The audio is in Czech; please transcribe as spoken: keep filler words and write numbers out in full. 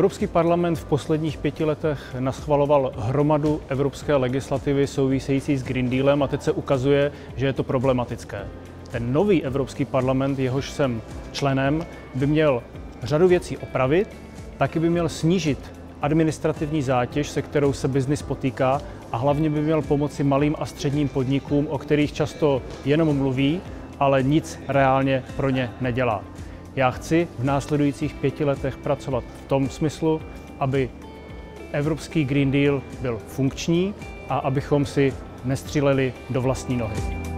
Evropský parlament v posledních pěti letech naschvaloval hromadu evropské legislativy související s Green Dealem a teď se ukazuje, že je to problematické. Ten nový Evropský parlament, jehož jsem členem, by měl řadu věcí opravit, taky by měl snížit administrativní zátěž, se kterou se biznis potýká, a hlavně by měl pomoci malým a středním podnikům, o kterých často jenom mluví, ale nic reálně pro ně nedělá. Já chci v následujících pěti letech pracovat v tom smyslu, aby Evropský Green Deal byl funkční a abychom si nestříleli do vlastní nohy.